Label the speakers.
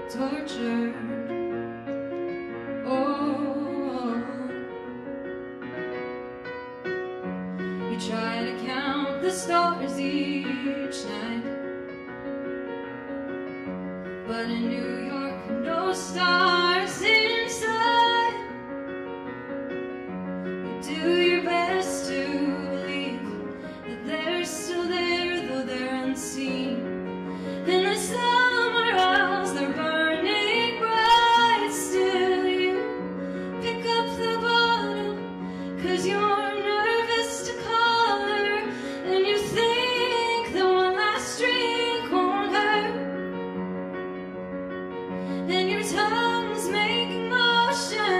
Speaker 1: torture. Oh, you try to count the stars each night, but in New York, no stars inside. You do your best to believe that they're still there, though they're unseen. In the summer house, they're burning bright. Still you pick up the bottle, 'cause you're nervous to call her, and you think that one last drink won't hurt. And your tongue's making motion